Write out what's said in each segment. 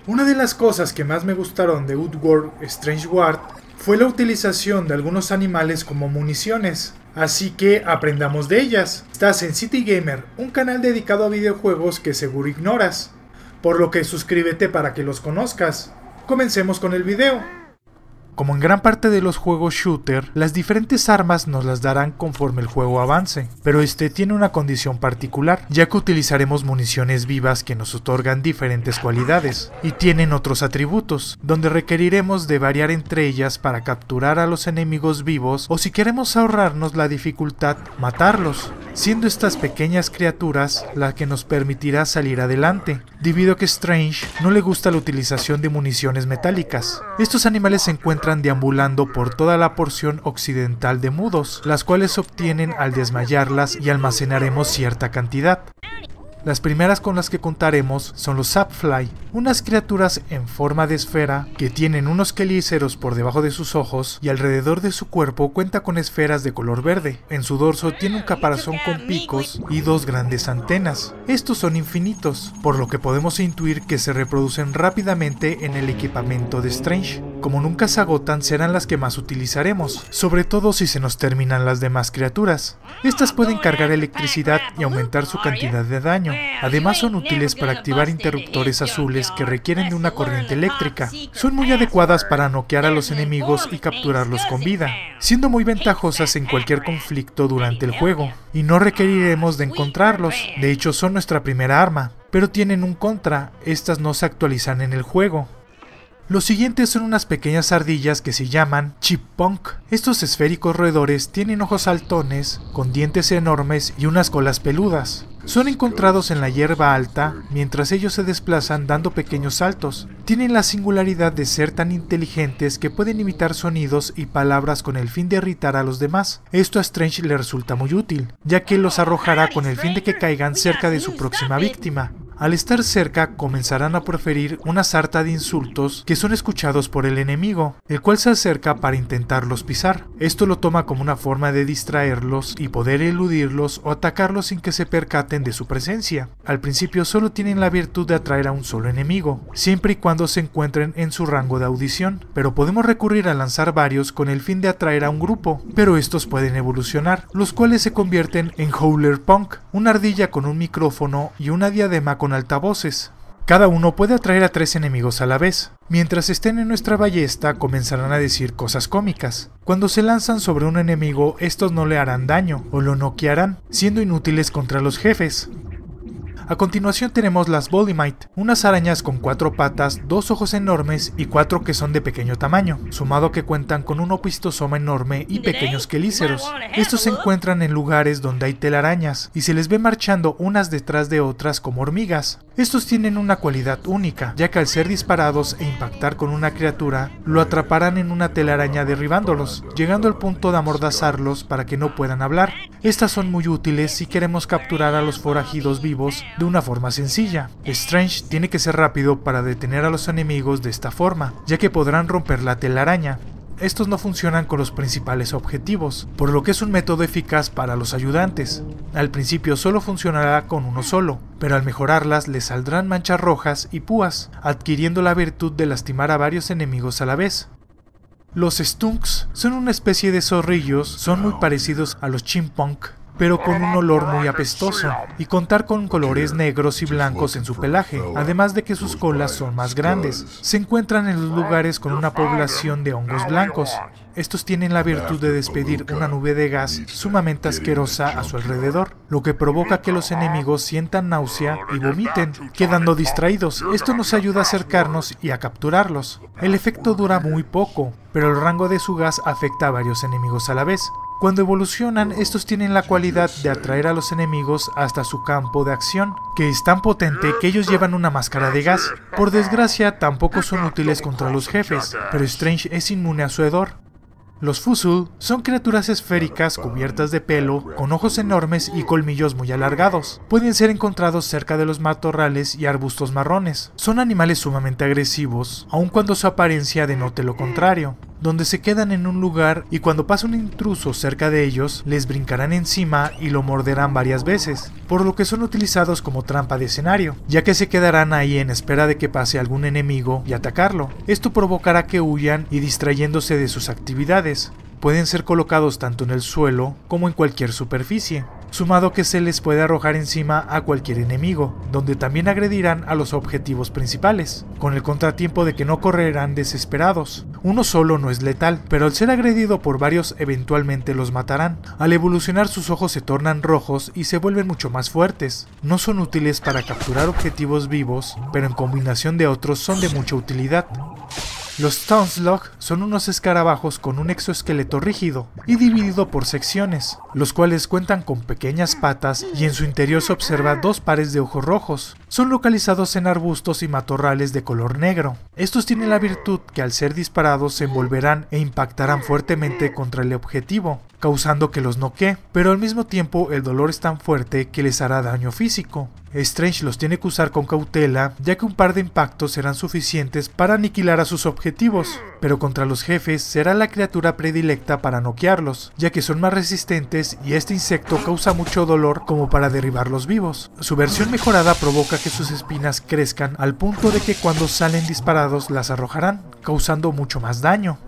Una de las cosas que más me gustaron de Oddworld Strange World fue la utilización de algunos animales como municiones, así que aprendamos de ellas. Estás en City Gamer, un canal dedicado a videojuegos que seguro ignoras, por lo que suscríbete para que los conozcas. Comencemos con el video. Como en gran parte de los juegos shooter, las diferentes armas nos las darán conforme el juego avance, pero este tiene una condición particular, ya que utilizaremos municiones vivas que nos otorgan diferentes cualidades, y tienen otros atributos, donde requeriremos de variar entre ellas para capturar a los enemigos vivos, o si queremos ahorrarnos la dificultad, matarlos, siendo estas pequeñas criaturas la que nos permitirá salir adelante, debido a que Strange no le gusta la utilización de municiones metálicas. Estos animales se encuentran deambulando por toda la porción occidental de Mudos, las cuales se obtienen al desmayarlas y almacenaremos cierta cantidad. Las primeras con las que contaremos son los Sapfly, unas criaturas en forma de esfera que tienen unos quelíceros por debajo de sus ojos y alrededor de su cuerpo cuenta con esferas de color verde. En su dorso tiene un caparazón con picos y dos grandes antenas. Estos son infinitos, por lo que podemos intuir que se reproducen rápidamente en el equipamiento de Strange. Como nunca se agotan, serán las que más utilizaremos, sobre todo si se nos terminan las demás criaturas. Estas pueden cargar electricidad y aumentar su cantidad de daño. Además son útiles para activar interruptores azules que requieren de una corriente eléctrica. Son muy adecuadas para noquear a los enemigos y capturarlos con vida, siendo muy ventajosas en cualquier conflicto durante el juego, y no requeriremos de encontrarlos. De hecho son nuestra primera arma, pero tienen un contra: estas no se actualizan en el juego. Los siguientes son unas pequeñas ardillas que se llaman Chipmunk. Estos esféricos roedores tienen ojos saltones, con dientes enormes y unas colas peludas. Son encontrados en la hierba alta mientras ellos se desplazan dando pequeños saltos. Tienen la singularidad de ser tan inteligentes que pueden imitar sonidos y palabras con el fin de irritar a los demás. Esto a Strange le resulta muy útil, ya que los arrojará con el fin de que caigan cerca de su próxima víctima. Al estar cerca, comenzarán a proferir una sarta de insultos que son escuchados por el enemigo, el cual se acerca para intentarlos pisar. Esto lo toma como una forma de distraerlos y poder eludirlos o atacarlos sin que se percaten de su presencia. Al principio solo tienen la virtud de atraer a un solo enemigo, siempre y cuando se encuentren en su rango de audición, pero podemos recurrir a lanzar varios con el fin de atraer a un grupo, pero estos pueden evolucionar, los cuales se convierten en Howler Punk, una ardilla con un micrófono y una diadema con altavoces. Cada uno puede atraer a 3 enemigos a la vez. Mientras estén en nuestra ballesta comenzarán a decir cosas cómicas. Cuando se lanzan sobre un enemigo, estos no le harán daño o lo noquearán, siendo inútiles contra los jefes. A continuación tenemos las Bolimite, unas arañas con 4 patas, 2 ojos enormes y 4 que son de pequeño tamaño, sumado que cuentan con un opistosoma enorme y pequeños quelíceros. Estos se encuentran en lugares donde hay telarañas y se les ve marchando unas detrás de otras como hormigas. Estos tienen una cualidad única, ya que al ser disparados e impactar con una criatura, lo atraparán en una telaraña derribándolos, llegando al punto de amordazarlos para que no puedan hablar. Estas son muy útiles si queremos capturar a los forajidos vivos de una forma sencilla. Strange tiene que ser rápido para detener a los enemigos de esta forma, ya que podrán romper la telaraña. Estos no funcionan con los principales objetivos, por lo que es un método eficaz para los ayudantes. Al principio solo funcionará con uno solo, pero al mejorarlas les saldrán manchas rojas y púas, adquiriendo la virtud de lastimar a varios enemigos a la vez. Los Stunks son una especie de zorrillos, son muy parecidos a los Chipmunk, pero con un olor muy apestoso, y contar con colores negros y blancos en su pelaje, además de que sus colas son más grandes. Se encuentran en los lugares con una población de hongos blancos. Estos tienen la virtud de despedir una nube de gas sumamente asquerosa a su alrededor, lo que provoca que los enemigos sientan náusea y vomiten, quedando distraídos. Esto nos ayuda a acercarnos y a capturarlos. El efecto dura muy poco, pero el rango de su gas afecta a varios enemigos a la vez. Cuando evolucionan, estos tienen la cualidad de atraer a los enemigos hasta su campo de acción, que es tan potente que ellos llevan una máscara de gas. Por desgracia, tampoco son útiles contra los jefes, pero Strange es inmune a su hedor. Los Fusul son criaturas esféricas cubiertas de pelo, con ojos enormes y colmillos muy alargados. Pueden ser encontrados cerca de los matorrales y arbustos marrones. Son animales sumamente agresivos, aun cuando su apariencia denote lo contrario. donde se quedan en un lugar y cuando pasa un intruso cerca de ellos, les brincarán encima y lo morderán varias veces, por lo que son utilizados como trampa de escenario, ya que se quedarán ahí en espera de que pase algún enemigo y atacarlo. Esto provocará que huyan y distrayéndose de sus actividades. Pueden ser colocados tanto en el suelo como en cualquier superficie, sumado que se les puede arrojar encima a cualquier enemigo, donde también agredirán a los objetivos principales, con el contratiempo de que no correrán desesperados. Uno solo no es letal, pero al ser agredido por varios eventualmente los matarán. Al evolucionar sus ojos se tornan rojos y se vuelven mucho más fuertes. No son útiles para capturar objetivos vivos, pero en combinación de otros son de mucha utilidad. Los Townslug son unos escarabajos con un exoesqueleto rígido y dividido por secciones, los cuales cuentan con pequeñas patas y en su interior se observa dos pares de ojos rojos. Son localizados en arbustos y matorrales de color negro. Estos tienen la virtud que al ser disparados se envolverán e impactarán fuertemente contra el objetivo, causando que los noquee, pero al mismo tiempo el dolor es tan fuerte que les hará daño físico. Strange los tiene que usar con cautela, ya que un par de impactos serán suficientes para aniquilar a sus objetivos, pero contra los jefes será la criatura predilecta para noquearlos, ya que son más resistentes y este insecto causa mucho dolor como para derribarlos vivos. Su versión mejorada provoca que sus espinas crezcan al punto de que cuando salen disparados las arrojarán, causando mucho más daño.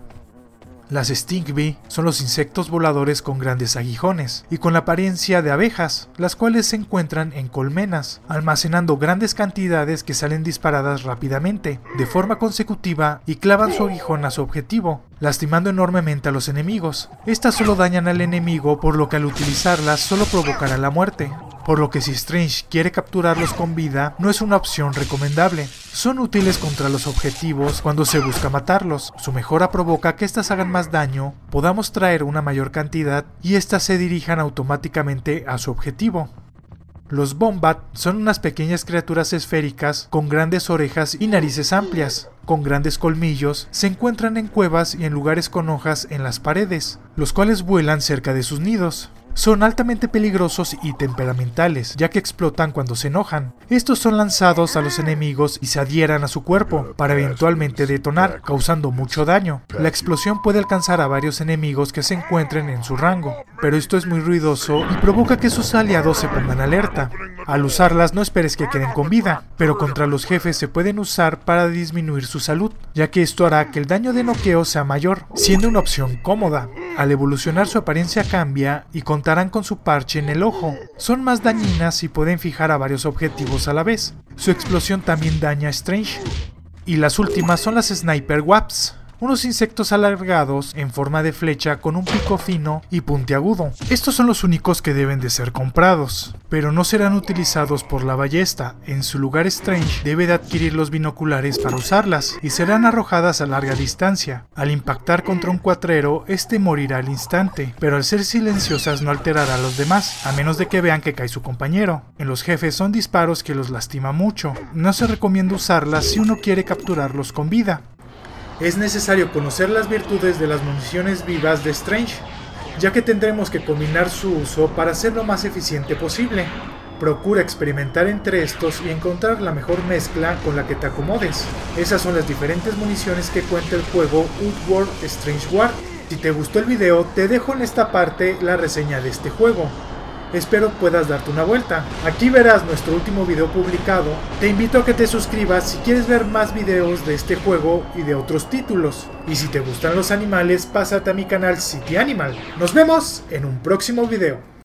Las Stingbee son los insectos voladores con grandes aguijones y con la apariencia de abejas, las cuales se encuentran en colmenas, almacenando grandes cantidades que salen disparadas rápidamente, de forma consecutiva y clavan su aguijón a su objetivo, lastimando enormemente a los enemigos. Estas solo dañan al enemigo, por lo que al utilizarlas solo provocarán la muerte, por lo que si Strange quiere capturarlos con vida, no es una opción recomendable. Son útiles contra los objetivos cuando se busca matarlos. Su mejora provoca que éstas hagan más daño, podamos traer una mayor cantidad y éstas se dirijan automáticamente a su objetivo. Los Bombat son unas pequeñas criaturas esféricas con grandes orejas y narices amplias. Con grandes colmillos, se encuentran en cuevas y en lugares con hojas en las paredes, los cuales vuelan cerca de sus nidos. Son altamente peligrosos y temperamentales, ya que explotan cuando se enojan. Estos son lanzados a los enemigos y se adhieran a su cuerpo, para eventualmente detonar, causando mucho daño. La explosión puede alcanzar a varios enemigos que se encuentren en su rango, pero esto es muy ruidoso y provoca que sus aliados se pongan alerta. Al usarlas no esperes que queden con vida, pero contra los jefes se pueden usar para disminuir su salud, ya que esto hará que el daño de noqueo sea mayor, siendo una opción cómoda. Al evolucionar su apariencia cambia y contarán con su parche en el ojo. Son más dañinas y pueden fijar a varios objetivos a la vez. Su explosión también daña a Strange. Y las últimas son las Sniper Wasps, unos insectos alargados en forma de flecha con un pico fino y puntiagudo. Estos son los únicos que deben de ser comprados, pero no serán utilizados por la ballesta. En su lugar Strange debe de adquirir los binoculares para usarlas y serán arrojadas a larga distancia. Al impactar contra un cuatrero, este morirá al instante, pero al ser silenciosas no alterará a los demás, a menos de que vean que cae su compañero. En los jefes son disparos que los lastima mucho. No se recomienda usarlas si uno quiere capturarlos con vida. Es necesario conocer las virtudes de las municiones vivas de Strange, ya que tendremos que combinar su uso para hacerlo lo más eficiente posible. Procura experimentar entre estos y encontrar la mejor mezcla con la que te acomodes. Esas son las diferentes municiones que cuenta el juego Oddworld Strange Wars. Si te gustó el video, te dejo en esta parte la reseña de este juego. Espero puedas darte una vuelta. Aquí verás nuestro último video publicado. Te invito a que te suscribas si quieres ver más videos de este juego y de otros títulos. Y si te gustan los animales, pásate a mi canal City Animal. Nos vemos en un próximo video.